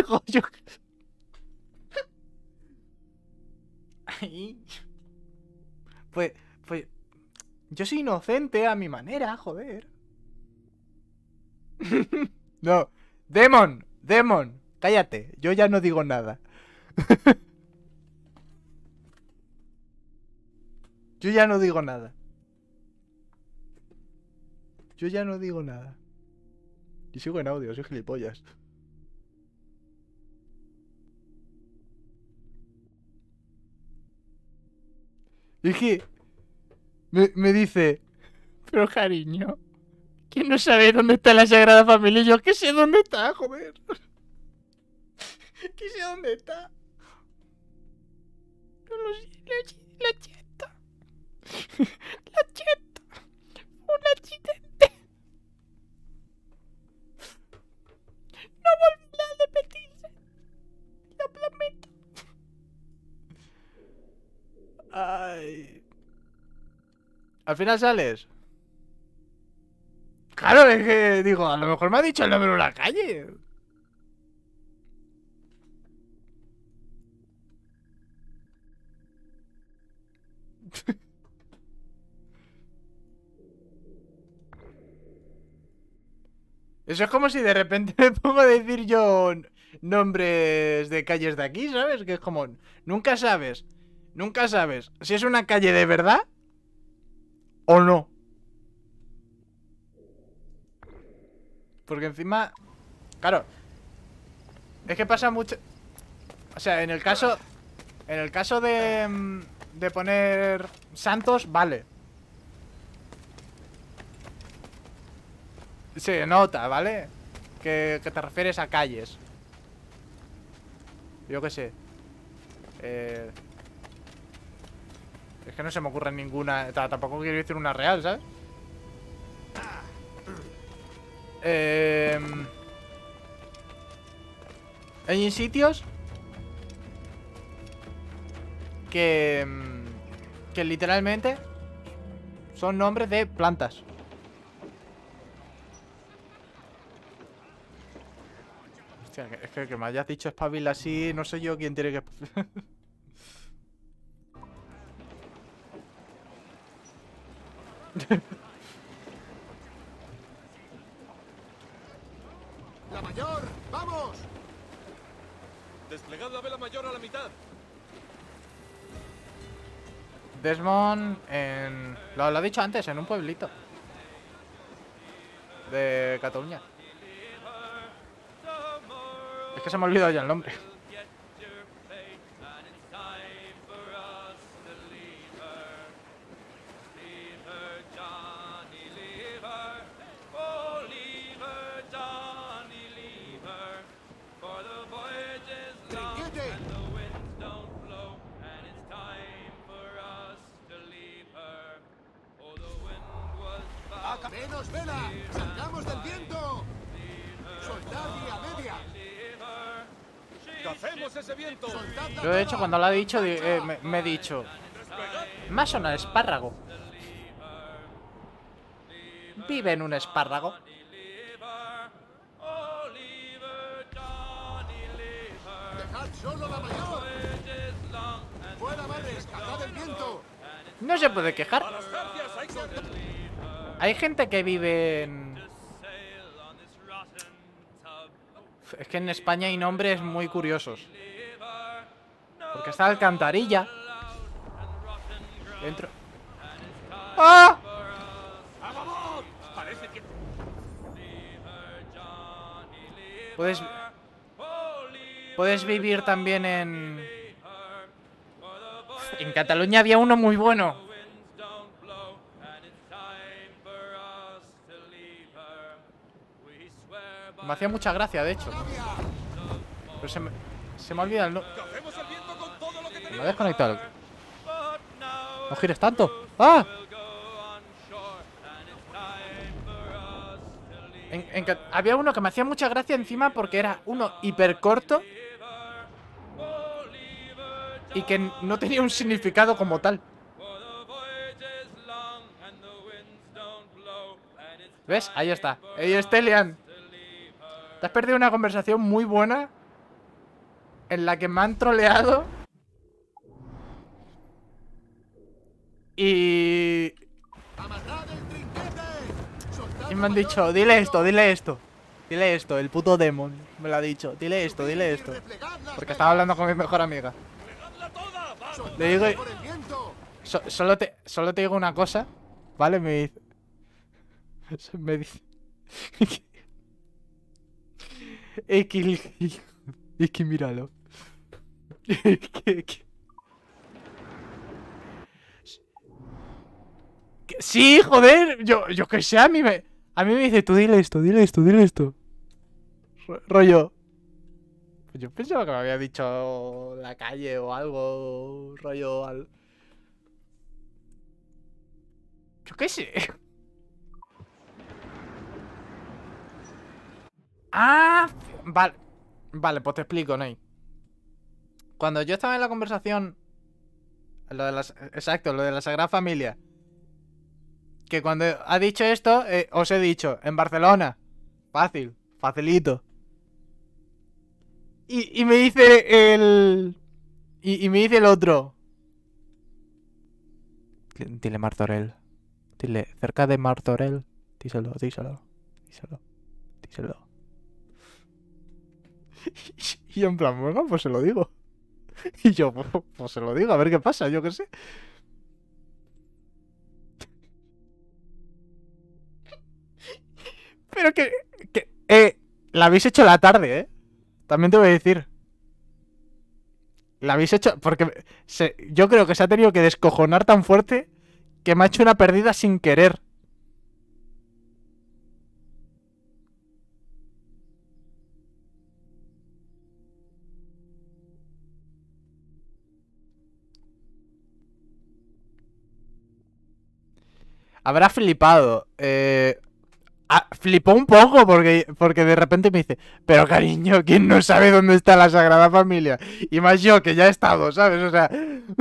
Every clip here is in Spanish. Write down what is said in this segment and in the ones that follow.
digo yo. Ay. Pues, pues, yo soy inocente a mi manera, joder. No, Demon, cállate, yo ya no digo nada. Yo ya no digo nada. Yo ya no digo nada. Y sigo en audio, soy gilipollas. Y es que me dice, pero cariño, ¿quién no sabe dónde está la Sagrada Familia? Y yo que sé dónde está, joder. Que sé dónde está. No lo sé, la cheta. La cheta. Un accidente. No volverá a repetirse. Lo prometo. Ay. ¿Al final sales? Claro, es que digo, a lo mejor me ha dicho el número en la calle. Eso es como si de repente me pongo a decir yo nombres de calles de aquí, ¿sabes? Que es como, nunca sabes si es una calle de verdad o no. Porque encima, claro, es que pasa mucho. O sea, en el caso de poner santos, vale. Se nota, ¿vale? Que te refieres a calles. Yo qué sé. Es que no se me ocurre ninguna. Tampoco quiero decir una real, ¿sabes? Hay sitios que literalmente son nombres de plantas. Hostia, es que me hayas dicho espabila así, no sé yo quién tiene que... ¡La mayor! ¡Vamos! Desplegad la vela mayor a la mitad. Desmond en... Lo ha dicho antes, en un pueblito de Cataluña. Es que se me ha olvidado ya el nombre. ¡Menos vela! ¡Salgamos del viento! ¡Soltad y a media! ¡Cacemos ese viento! Yo de hecho cuando lo ha dicho me he dicho, me ha sonado espárrago. Vive en un espárrago. ¡Dejad solo la mayor! ¡Fuera, madres! ¡Cazad el viento! No se puede quejar. ¡A las jarcias! ¡Hay que... Hay gente que vive en... Es que en España hay nombres muy curiosos. Porque está Alcantarilla. Dentro... ¡Ah! ¡A favor! Parece que... Puedes vivir también en... En Cataluña había uno muy bueno. Me hacía mucha gracia, de hecho. Pero se me ha olvidado el nombre. ¡Cogemos el viento con todo lo que Me ha tenemos! desconectado. No gires tanto. ¡Ah! Había uno que me hacía mucha gracia encima porque era uno hiper corto y que no tenía un significado como tal. ¿Ves? Ahí está. Ey, Stelian. Te has perdido una conversación muy buena en la que me han troleado. Y ¡Amarrad el trinquete! ¡Soltad me la han mayor dicho, al dile viento! esto, dile esto. Dile esto, el puto demon me lo ha dicho. Dile esto, dile esto. Porque estaba hablando con mi mejor amiga. ¡Plegadla toda! ¡Vamos! Le digo, Por el viento. solo te digo una cosa, ¿vale? Me dice... Me dice... Es que míralo. Que- Sí, joder, yo que sé, a mí me dice, tú dile esto, dile esto, dile esto. Rollo. Pues yo pensaba que me había dicho la calle o algo, rollo al... Yo qué sé. Ah, vale. Vale, pues te explico, Ney. Cuando yo estaba en la conversación, lo de las, exacto, lo de la Sagrada Familia, que cuando ha dicho esto, os he dicho, en Barcelona. Fácil, facilito. Y me dice el... Y me dice el otro. Dile Martorell. Dile, cerca de Martorell. Díselo, díselo. Díselo. Díselo. Y en plan, bueno, pues se lo digo. Y yo, pues se lo digo, a ver qué pasa, yo qué sé. Pero la habéis hecho la tarde, ¿eh? También te voy a decir. La habéis hecho... Porque yo creo que se ha tenido que descojonar tan fuerte que me ha hecho una perdida sin querer. Habrá flipado. Flipó un poco porque de repente me dice, pero cariño, ¿quién no sabe dónde está la Sagrada Familia? Y más yo, que ya he estado, ¿sabes? O sea...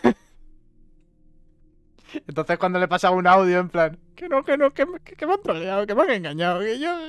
Entonces cuando le pasaba un audio en plan, que no, que me han troleado, que me han engañado, que yo...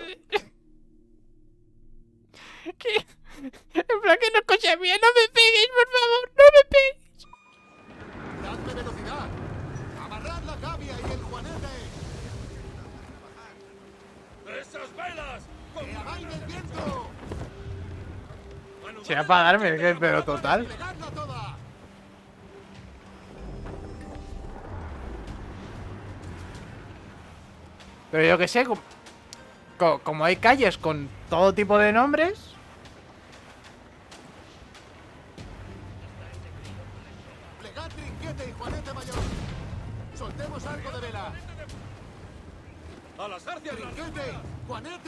Que... En plan, que no escuché bien, no me peguéis, por favor, no me peguéis. ¡Dadme velocidad! ¡Amarrad la cavia y el juanete! ¡Esas velas! ¡Que amaine el viento! Si era para darme, pero total. ¡Desplegadla toda! Pero yo que sé, como hay calles con todo tipo de nombres... ¡Plegad trinquete y juanete mayor! ¡Soltemos algo de vela! ¡A las garcias! ¡Trinquete! ¡Juanete!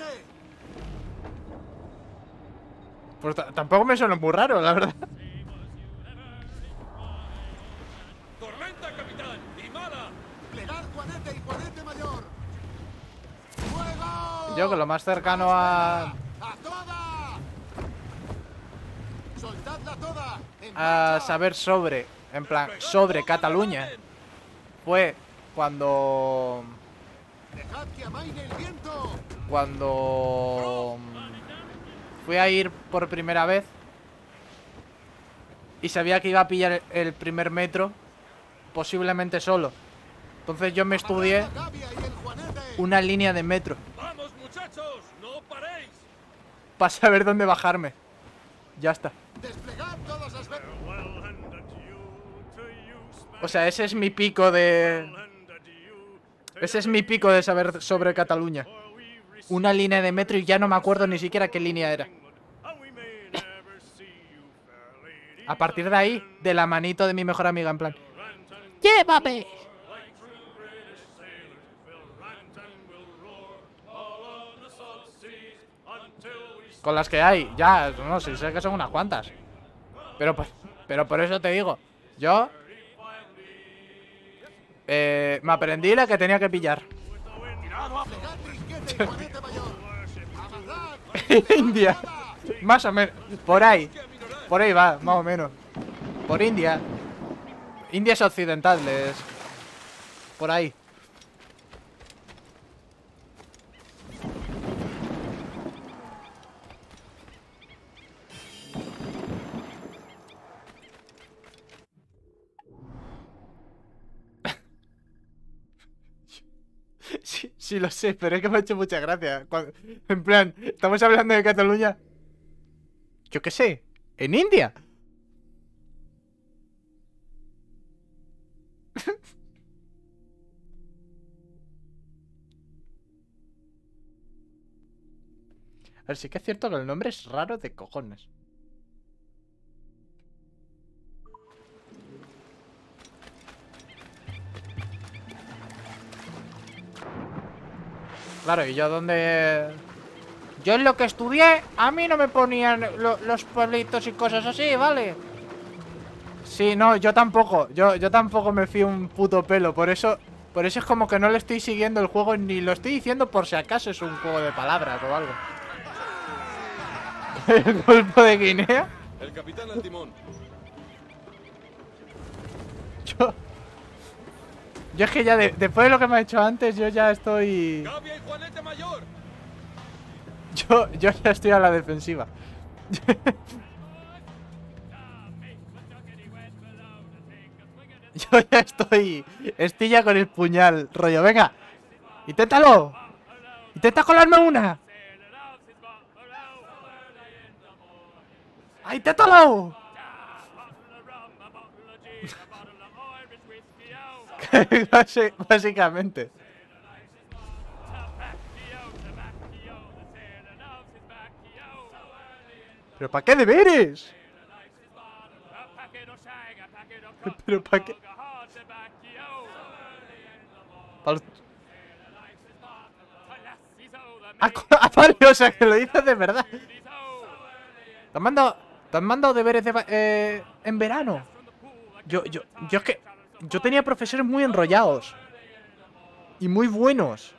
Pues tampoco me suena muy raro, la verdad. ¡Tormenta, capitán! ¡Y mala! ¡Plegad juanete y juanete mayor! ¡Fuego! Yo que lo más cercano a... ¡A toda! ¡Soltadla toda! ¡En A marcha! saber sobre... En plan, sobre Cataluña. Fue cuando... ¡Dejad que amaine el viento! Cuando... Fui a ir por primera vez. Y sabía que iba a pillar el primer metro. Posiblemente solo. Entonces yo me estudié ¡Amarrad la cavia y el juanete! una línea de metro. ¡Vamos, muchachos! ¡No paréis! Para saber dónde bajarme. Ya está. ¡Desplegad todas las velas! O sea, ese es mi pico de... Ese es mi pico de saber sobre Cataluña. Una línea de metro y ya no me acuerdo ni siquiera qué línea era. A partir de ahí, de la manito de mi mejor amiga, en plan... ¡Llévame! Con las que hay, ya, no sé, sé que son unas cuantas. Pero por eso te digo, yo... me aprendí la que tenía que pillar. ¡Plegad trinquete y juanete mayor! ¡Amarrad! India. Más o menos. Por ahí. Por ahí va, más o menos. Por India. Indias occidentales. Por ahí. Sí, lo sé, pero es que me ha hecho mucha gracia. En plan, estamos hablando de Cataluña. Yo qué sé, en India. A ver, sí que es cierto que el nombre es raro de cojones. Claro, y yo donde... Yo en lo que estudié, a mí no me ponían los pueblitos y cosas así, ¿vale? Sí, no, yo tampoco. Yo tampoco me fío un puto pelo. Por eso es como que no le estoy siguiendo el juego, ni lo estoy diciendo por si acaso es un juego de palabras o algo. ¿El Golfo de Guinea? El capitán al timón. Yo es que ya después de lo que me ha hecho antes, yo ya estoy... Gavia y Juanete Mayor. Yo ya estoy a la defensiva. Yo ya estoy... Estoy ya con el puñal, rollo, venga. Inténtalo. Intenta colarme una. ¡Ah, inténtalo! Básicamente. ¿Pero para qué deberes? ¿Pero para qué? Vale, o sea, que lo dices de verdad. ¿Te han mandado deberes en verano? Yo es que... Yo tenía profesores muy enrollados. Y muy buenos.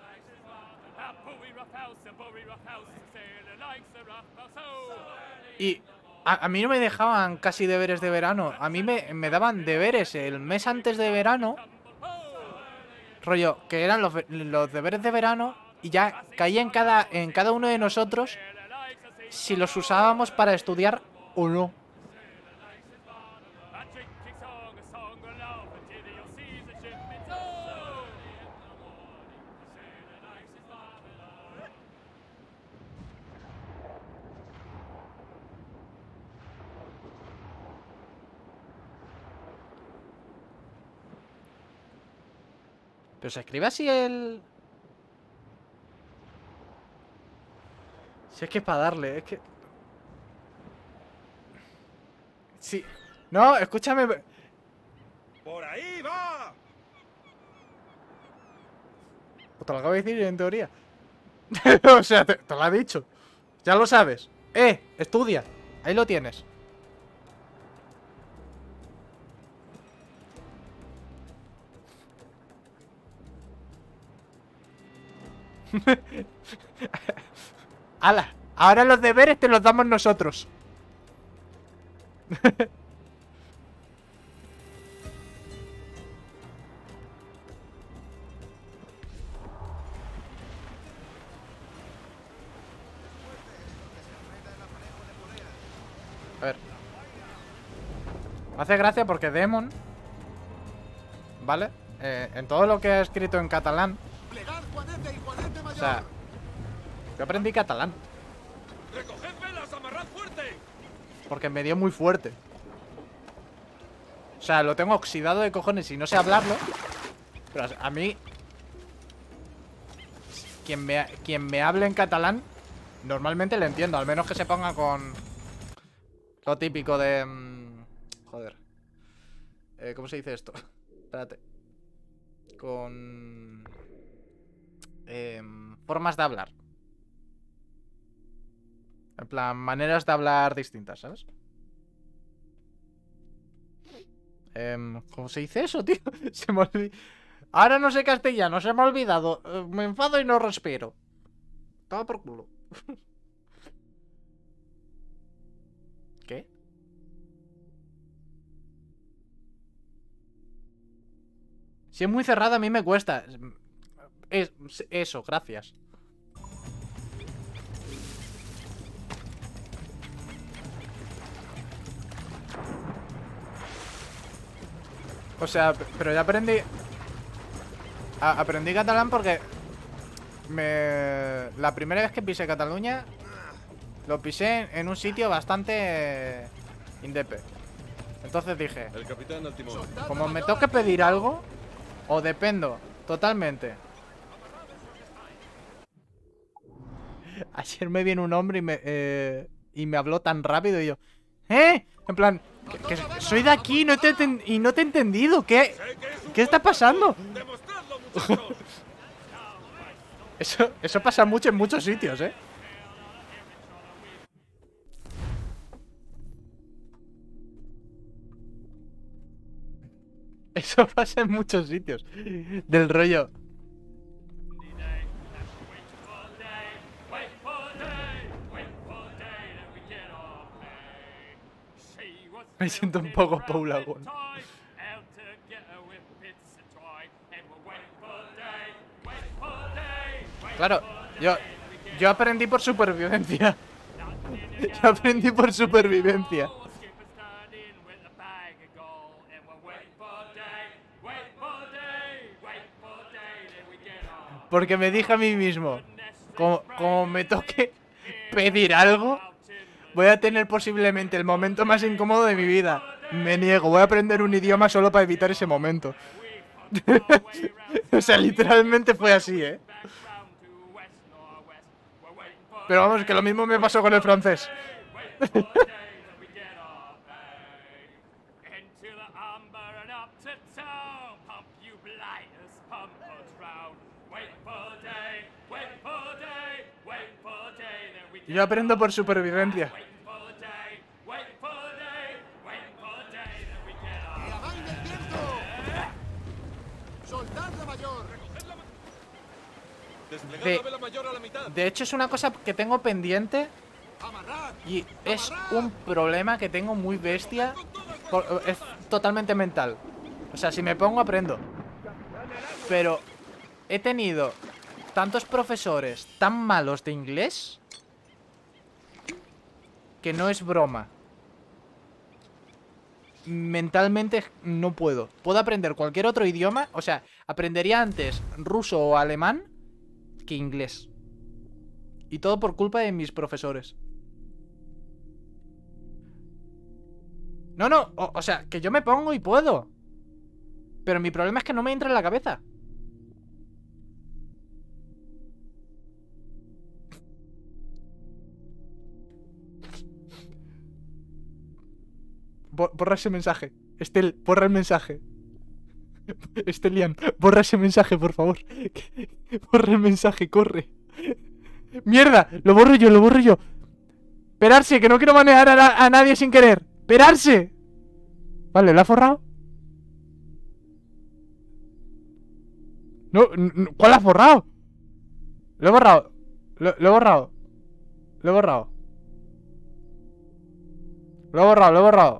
Y a mí no me dejaban casi deberes de verano. A mí me daban deberes el mes antes de verano. Rollo, que eran los deberes de verano. Y ya caía en cada uno de nosotros si los usábamos para estudiar o no. Pero se escribe así el... Si es que es para darle, es que... Sí. No, escúchame. ¡Por ahí va! Pues te lo acabo de decir en teoría. O sea, te lo ha dicho. Ya lo sabes. Estudia. Ahí lo tienes. ¡Hala! Ahora los deberes te los damos nosotros. A ver. Me hace gracia porque Demon, ¿vale? En todo lo que ha escrito en catalán, Plegar, Juanete y Juanete Mayor. o sea, yo aprendí catalán ¡Recoged velas! ¡Amarrad fuerte! porque me dio muy fuerte. O sea, lo tengo oxidado de cojones y no sé hablarlo. Pero a mí, quien me hable en catalán, normalmente le entiendo. Al menos que se ponga con lo típico de... joder. ¿Cómo se dice esto? Espérate. Con... formas de hablar. En plan, maneras de hablar distintas, ¿sabes? ¿Cómo se dice eso, tío? Se me olvidó. Ahora no sé castellano, se me ha olvidado. Me enfado y no respiro. Toma por culo. ¿Qué? Si es muy cerrada, a mí me cuesta. Eso, gracias. O sea, pero ya aprendí... aprendí catalán porque La primera vez que pisé Cataluña, lo pisé en un sitio bastante indepe. Entonces dije, El capitán al timón. como me toque pedir algo, o dependo totalmente. Ayer me viene un hombre y me habló tan rápido y yo, ¿eh? En plan, que soy de aquí y no te he entendido. ¿Qué está pasando? ¡Demostradlo, muchachos! Eso pasa mucho en muchos sitios, ¿eh? Eso pasa en muchos sitios. Del rollo. Me siento un poco Paul Agon. Claro, yo aprendí por supervivencia. Yo aprendí por supervivencia. Porque me dije a mí mismo, como me toque pedir algo, voy a tener posiblemente el momento más incómodo de mi vida. Me niego, voy a aprender un idioma solo para evitar ese momento. O sea, literalmente fue así, ¿eh? Pero vamos, que lo mismo me pasó con el francés. Yo aprendo por supervivencia. ¡Que amaine el viento! ¡Soldad la mayor! Desplegad De- la vela mayor a la mitad. De hecho, es una cosa que tengo pendiente ¡Amarrad! y es un problema que tengo muy bestia. Es totalmente mental. O sea, si me pongo aprendo. Pero he tenido tantos profesores tan malos de inglés que no es broma. Mentalmente no puedo. Puedo aprender cualquier otro idioma. O sea, aprendería antes ruso o alemán que inglés. Y todo por culpa de mis profesores. No, no, o sea, que yo me pongo y puedo. Pero mi problema es que no me entra en la cabeza. Borra ese mensaje. Estel, borra el mensaje. Estelian, borra ese mensaje, por favor. Borra el mensaje, corre. ¡Mierda! Lo borro yo, lo borro yo. Esperarse, que no quiero manejar a nadie sin querer. ¡Esperarse! Vale, ¿lo ha forrado? No, ¿cuál ha forrado? Lo he borrado. Lo he borrado. Lo he borrado. Lo he borrado, lo he borrado.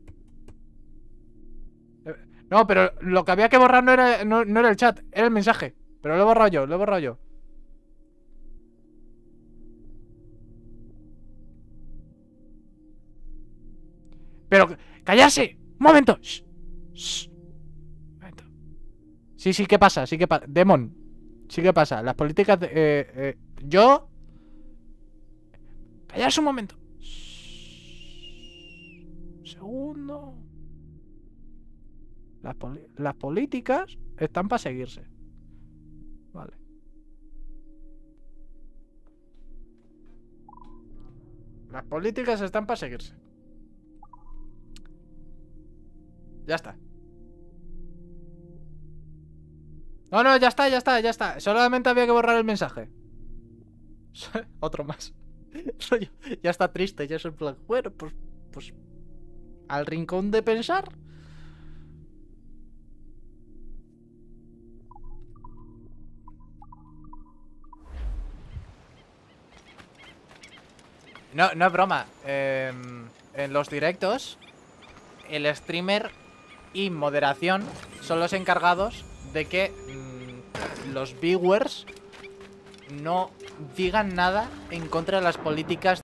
No, pero lo que había que borrar no era el chat, era el mensaje. Pero lo he borrado yo, lo he borrado yo. Pero, ¡callarse! ¡Un momento! Shh. Shh. Un momento. Sí, sí, ¿qué pasa? Sí, ¿qué pasa? Demon. Sí, ¿qué pasa? Las políticas de... yo... Callarse un momento. Shh. Segundo. Las políticas están para seguirse. Vale. Las políticas están para seguirse. Ya está. No, no, ya está, ya está, ya está. Solamente había que borrar el mensaje. Otro más. Ya está triste, ya es en plan. Bueno, pues al rincón de pensar. No, no es broma. En los directos, el streamer y moderación son los encargados de que los viewers no digan nada en contra de las políticas